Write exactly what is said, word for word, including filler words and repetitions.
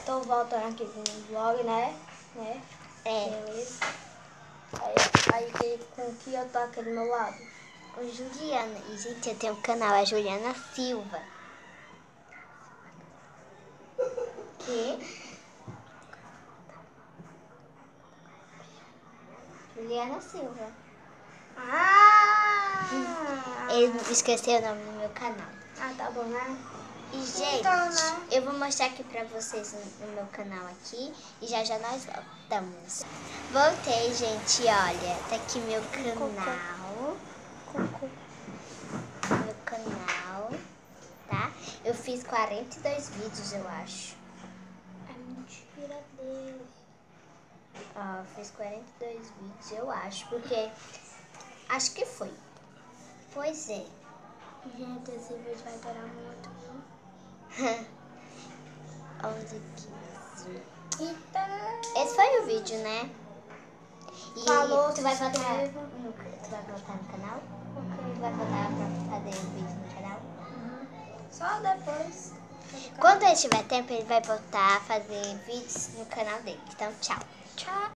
tô voltando aqui com o vlog, né? né? É. Beleza. Aí, aí que, com que eu tô aqui do meu lado? Com Juliana. E, gente, eu tenho um canal, é Juliana Silva. Que? Juliana Silva. Ah! Ele esqueceu o nome do meu canal. Ah, tá bom, né? E, gente, Então, né? eu vou mostrar aqui pra vocês no meu canal aqui. E já já nós voltamos. Voltei, gente, olha. Tá aqui meu canal. Meu canal, tá? Eu fiz quarenta e dois vídeos, eu acho. É mentira dele. Ó, eu fiz quarenta e dois vídeos, eu acho. Porque acho que foi. Pois é. Gente, esse vídeo vai durar muito. onze, quinze. Eita! Esse foi o vídeo, né? E Falou, tu vai se voltar no, inscreva. tu vai voltar no canal? Ok. Tu vai voltar pra fazer o vídeo no canal? Uhum. Só depois. Quando ele tiver tempo, ele vai voltar a fazer vídeos no canal dele. Então, tchau. Tchau.